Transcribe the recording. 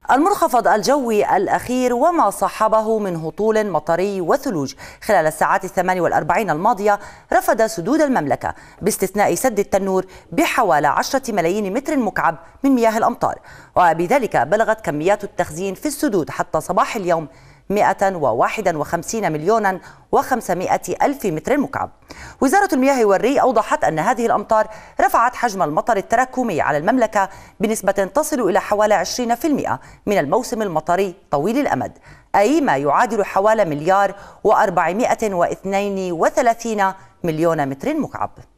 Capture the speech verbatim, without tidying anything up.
المنخفض الجوي الأخير وما صاحبه من هطول مطري وثلوج خلال الساعات الثمان والأربعين الماضية رفد سدود المملكة باستثناء سد التنور بحوالي عشرة ملايين متر مكعب من مياه الأمطار، وبذلك بلغت كميات التخزين في السدود حتى صباح اليوم مئة وواحد وخمسين مليونا وخمسمائة ألف متر مكعب. وزارة المياه والري أوضحت أن هذه الأمطار رفعت حجم المطر التراكمي على المملكة بنسبة تصل إلى حوالي عشرين بالمئة من الموسم المطري طويل الأمد، أي ما يعادل حوالي مليار وأربعمائة واثنين وثلاثين مليون متر مكعب.